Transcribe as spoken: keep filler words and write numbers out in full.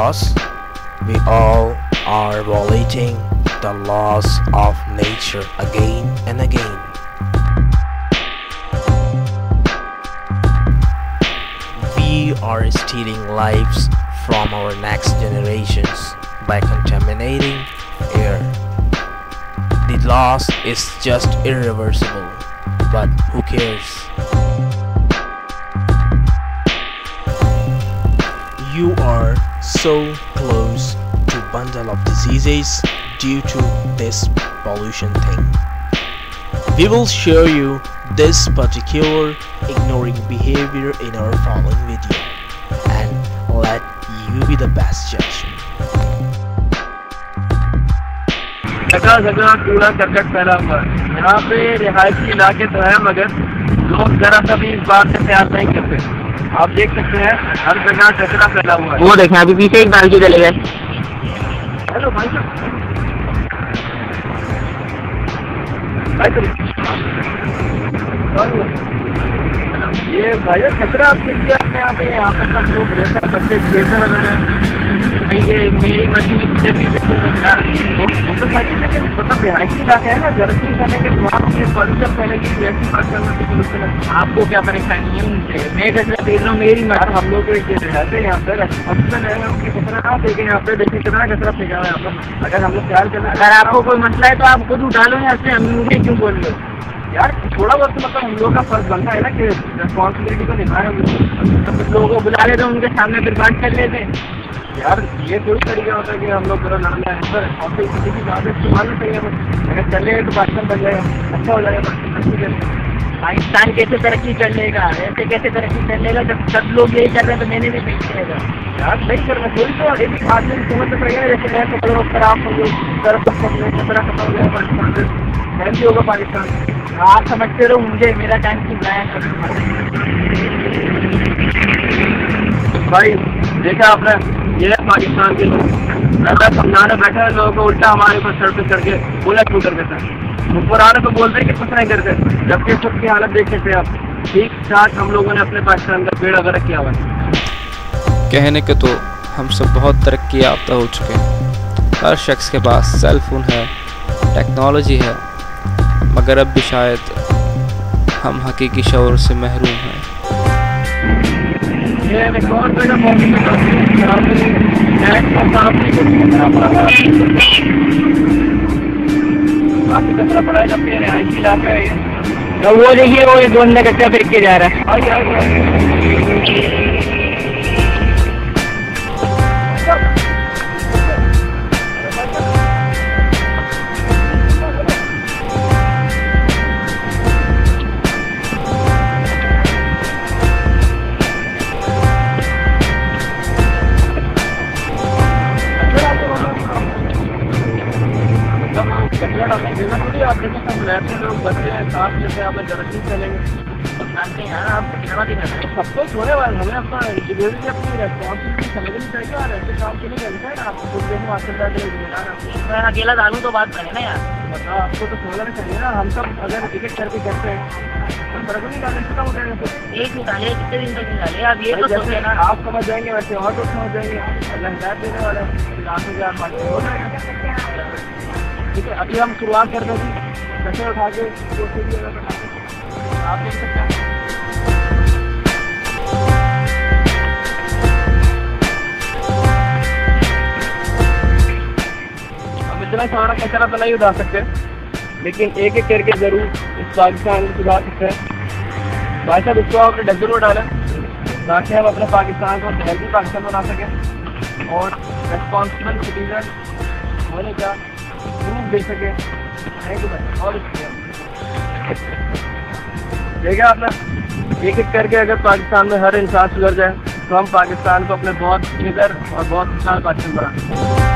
because we all are violating the laws of nature again and again. We are stealing lives from our next generations by contaminating air. The loss is just irreversible, but who cares? You are so close to bundle of diseases due to this pollution thing. We will show you this particular ignoring behavior in our following video, and let you be the best judge. जगह जगह कूड़ा करकट फैला हुआ है। यहाँ पे रिहायशी इलाके तो है, मगर लोग जरा सा भी इस बात से प्यार नहीं करते। आप देख सकते हैं हर जगह कचरा फैला हुआ है। वो देखें, अभी पीछे एक बाल्टी चले गए। हेलो भाई साहब, ये भाई कचरा आप देखिए अपने यहाँ पे, यहाँ पर सब लोग रहते हैं, बच्चे खेलते वगैरह। ये मेरी मशीन मतलब रिहायशी इलाका है ना, जर्सी करने के वहाँ से पॉल्यूशन फैले की ऐसी बात करना। आपको क्या परेशानी है उनसे? मैं कचरा देख रहा हूँ मेरी मर हम लोग रहते हैं यहाँ पर हॉस्पिटल है, उनकी कचरा कहाँ फेंके? यहाँ पे देखिए कितना कचरा फेंका हुआ है यहाँ पर। अगर हम लोग ख्याल करें, अगर आपको कोई मसला है तो आप खुद उठा लो यहाँ से, हम मुझे क्यों बोल रहे हो यार? थोड़ा बहुत मतलब हम लोग का फर्ज बनता है ना कि रिस्पॉन्सिबिलिटी को निभाए। हम लोगों को बुला लेते, उनके सामने फिर बात कर लेते यार। ये कोई तरीका होता है कि हम लोग जरा नाम है पर और किसी की बात इस्तेमाल नहीं चाहिए। अगर चले तो पाकिस्तान बन जाएगा, अच्छा हो जाएगा। पाकिस्तान कैसे तरक्की कर लेगा? ऐसे कैसे तरक्की कर लेगा जब सब लोग यही कर रहे हैं? तो मैंने भी नहीं करेगा यार, नहीं करना कोई। तो एक आदमी समझ तो पड़ेगा, जैसे मैं कपड़ों पर आप हम लोग तरफ कपड़ा कपड़ा हो गया पाकिस्तान से फैल होगा पाकिस्तान। आप समझते रहो, मुझे मेरा टाइम क्यों बनाया भाई? देखा आपने, ये है पाकिस्तान के लोग। ऐसा समझाने बैठे हैं लोगों को, उल्टा हमारे ऊपर सर पे चढ़ के बोला क्यों कर देता है। ऊपर आने को बोलते हैं कि कुछ नहीं करते, जबकि सबकी हालत देख सकते हैं आप। ठीक ठाक हम लोगों ने अपने पाकिस्तान का पेड़ वगैरह किया हुआ है। कहने के तो हम सब बहुत तरक्की याफ्ता हो चुके हैं, हर शख्स के पास सेल फोन है, टेक्नोलॉजी है, मगर अब भी शायद हम हकीकी शऊर से महरूम हैं। ये रिकॉर्ड जगह कचरा पड़ा है, जब रिहायशी इलाका है ये। तो वो देखिए, वो एक बंदा कचरा फेंक के जा रहा है। आप देखो सब रहते हैं लोग, बच्चे हैं साफ जैसे आप जरूरी चलेंगे जानते हैं यार। आप कितना दिन है सबको छोड़े वाले, हमें अपना डिलीवरी अपनी रेस्पॉन्सिबिलिटी समझनी चाहिए। और ऐसे काम के लिए करता है आपको खुद देखो मास्टर के लिए जिम्मेदार है। मैं अकेला डालूँ तो बात बने ना यार, बताओ आपको तो सोचना चाहिए ना। हम सब अगर टिकट करके करते हैं तो फर्क नहीं डालने से कम हो जाएगा। एक निकाले कितने दिन तक निकाले आप, ये तो सोचे ना। आप समझ जाएंगे, वैसे और तो समझ जाएंगे। अल्लाह हिदायत देने वाला है, लाख हजार बातें हो जाएगा। ठीक है, अभी हम शुरुआत करते हैं कचरा उठा के आप देख सकते हैं। हम इतना सारा कचरा तो नहीं उठा सकते, लेकिन एक एक करके जरूर इस पाकिस्तान को सुधार सकते हैं। भाई साहब, इसको अपने डस्टबिन में डालें ताकि हम अपने पाकिस्तान को हेल्दी पाकिस्तान बना सकें और रेस्पॉन्सिबल सिटीजन होने का प्रूफ दे सके। और देखा आपने, एक एक करके अगर पाकिस्तान में हर इंसान सुधर जाए तो हम पाकिस्तान को अपने बहुत बेहतर और बहुत विशाल पाकिस्तान बना।